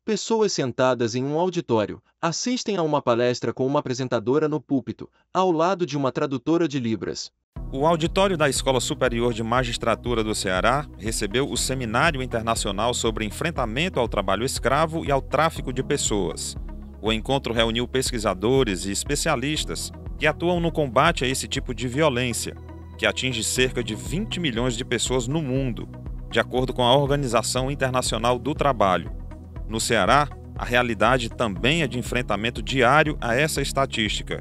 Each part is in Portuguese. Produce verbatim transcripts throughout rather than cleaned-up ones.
Pessoas sentadas em um auditório assistem a uma palestra com uma apresentadora no púlpito, ao lado de uma tradutora de Libras. O auditório da Escola Superior de Magistratura do Ceará recebeu o Seminário Internacional sobre Enfrentamento ao Trabalho Escravo e ao Tráfico de Pessoas. O encontro reuniu pesquisadores e especialistas que atuam no combate a esse tipo de violência, que atinge cerca de vinte milhões de pessoas no mundo, de acordo com a Organização Internacional do Trabalho. No Ceará, a realidade também é de enfrentamento diário a essa estatística.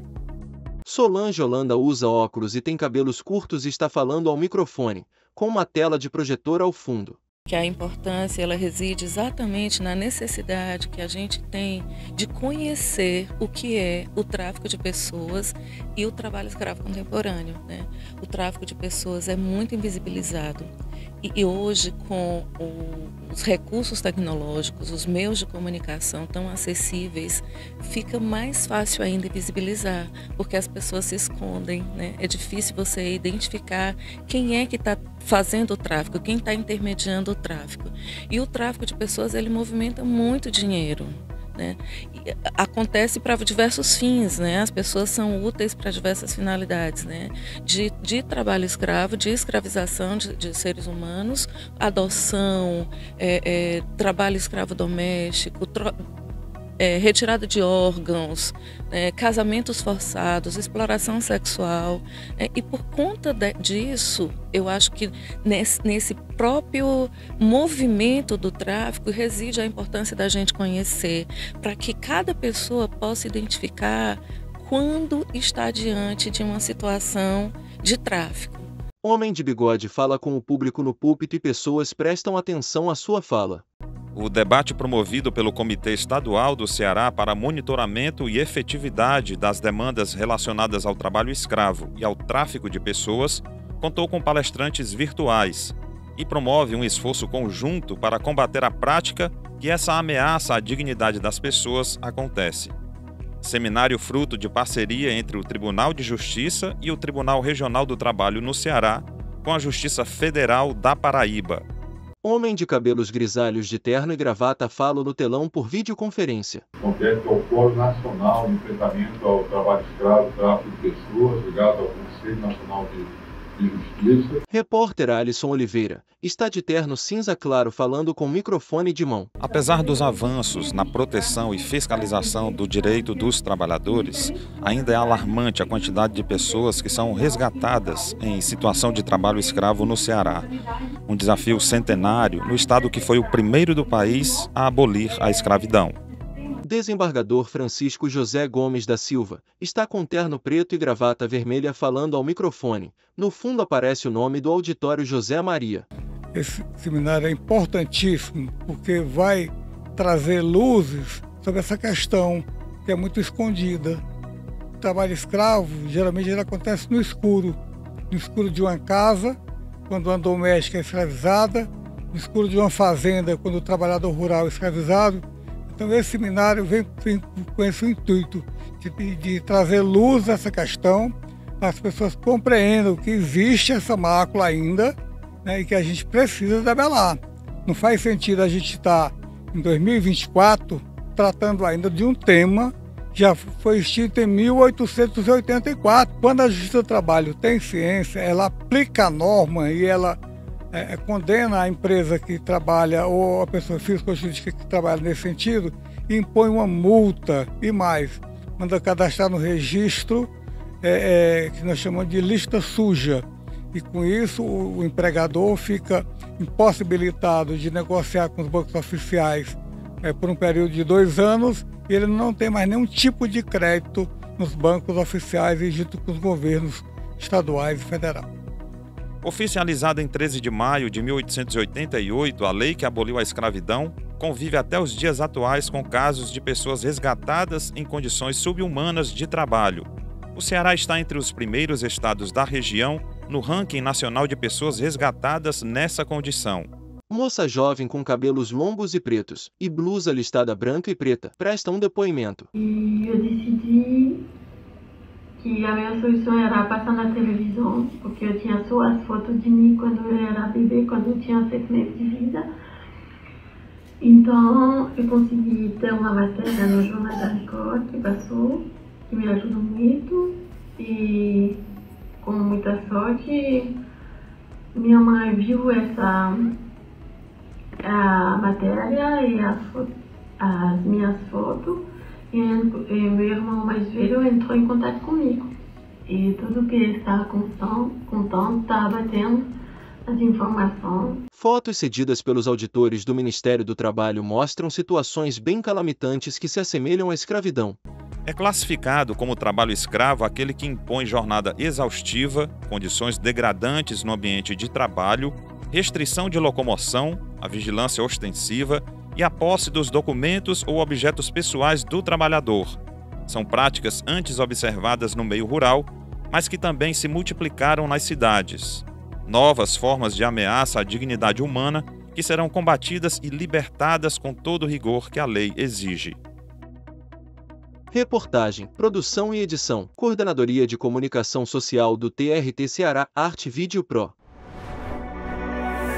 Solange Holanda usa óculos e tem cabelos curtos e está falando ao microfone, com uma tela de projetor ao fundo. Que a importância ela reside exatamente na necessidade que a gente tem de conhecer o que é o tráfico de pessoas e o trabalho escravo contemporâneo, né? O tráfico de pessoas é muito invisibilizado e, e hoje com o, os recursos tecnológicos, os meios de comunicação tão acessíveis, fica mais fácil ainda visibilizar, porque as pessoas se escondem, né? É difícil você identificar quem é que está fazendo o tráfico, quem está intermediando o tráfico. E o tráfico de pessoas, ele movimenta muito dinheiro, né? E acontece para diversos fins, né? As pessoas são úteis para diversas finalidades, né? De, de trabalho escravo, de escravização de, de seres humanos, adoção, é, é, trabalho escravo doméstico, tro, É, retirada de órgãos, é, casamentos forçados, exploração sexual. É, e por conta de, disso, eu acho que nesse, nesse próprio movimento do tráfico reside a importância da gente conhecer, para que cada pessoa possa identificar quando está diante de uma situação de tráfico. Homem de bigode fala com o público no púlpito e pessoas prestam atenção à sua fala. O debate promovido pelo Comitê Estadual do Ceará para monitoramento e efetividade das demandas relacionadas ao trabalho escravo e ao tráfico de pessoas contou com palestrantes virtuais e promove um esforço conjunto para combater a prática que essa ameaça à dignidade das pessoas acontece. Seminário fruto de parceria entre o Tribunal de Justiça e o Tribunal Regional do Trabalho no Ceará, com a Justiça Federal da Paraíba. Homem de cabelos grisalhos de terno e gravata fala no telão por videoconferência. Compete ao Fórum Nacional de Enfrentamento ao Trabalho Escravo e Tráfico de Pessoas, ligado ao Conselho Nacional de, de Justiça. Repórter Alisson Oliveira está de terno cinza claro falando com microfone de mão. Apesar dos avanços na proteção e fiscalização do direito dos trabalhadores, ainda é alarmante a quantidade de pessoas que são resgatadas em situação de trabalho escravo no Ceará. Um desafio centenário no estado que foi o primeiro do país a abolir a escravidão. Desembargador Francisco José Gomes da Silva está com terno preto e gravata vermelha falando ao microfone. No fundo aparece o nome do auditório José Maria. Esse seminário é importantíssimo porque vai trazer luzes sobre essa questão que é muito escondida. O trabalho escravo geralmente ele acontece no escuro, no escuro de uma casa, quando uma doméstica é escravizada, no escuro de uma fazenda, quando o trabalhador rural é escravizado. Então esse seminário vem, vem com esse intuito de, de trazer luz a essa questão, para as pessoas compreendam que existe essa mácula ainda, né, e que a gente precisa debelar. Não faz sentido a gente estar em dois mil e vinte e quatro tratando ainda de um tema que já foi extinto em mil oitocentos e oitenta e quatro. Quando a Justiça do Trabalho tem ciência, ela aplica a norma e ela é, condena a empresa que trabalha ou a pessoa física ou jurídica que trabalha nesse sentido e impõe uma multa e mais. Manda cadastrar no registro é, é, que nós chamamos de lista suja. E com isso o, o empregador fica impossibilitado de negociar com os bancos oficiais é, por um período de dois anos e ele não tem mais nenhum tipo de crédito nos bancos oficiais e junto com os governos estaduais e federal. Oficializada em treze de maio de mil oitocentos e oitenta e oito, a lei que aboliu a escravidão convive até os dias atuais com casos de pessoas resgatadas em condições subhumanas de trabalho. O Ceará está entre os primeiros estados da região no ranking nacional de pessoas resgatadas nessa condição. Moça jovem com cabelos longos e pretos e blusa listada branca e preta presta um depoimento. E eu decidi que a minha solução era passar na televisão, porque eu tinha só as fotos de mim quando eu era bebê, quando eu tinha seis meses de vida. Então, eu consegui ter uma matéria no Jornal da Record que passou, que me ajudou muito. E, com muita sorte, minha mãe viu essa a matéria e as, as minhas fotos. E, e meu irmão mais velho entrou em contato comigo. E tudo que ele estava contando, estava batendo as informações. Fotos cedidas pelos auditores do Ministério do Trabalho mostram situações bem calamitantes que se assemelham à escravidão. É classificado como trabalho escravo aquele que impõe jornada exaustiva, condições degradantes no ambiente de trabalho, restrição de locomoção, a vigilância ostensiva e a posse dos documentos ou objetos pessoais do trabalhador. São práticas antes observadas no meio rural, mas que também se multiplicaram nas cidades. Novas formas de ameaça à dignidade humana que serão combatidas e libertadas com todo o rigor que a lei exige. Reportagem, produção e edição, Coordenadoria de Comunicação Social do T R T Ceará, Arte Vídeo Pro.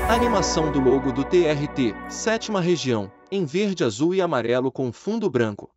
Animação do logo do T R T, sétima região, em verde, azul e amarelo com fundo branco.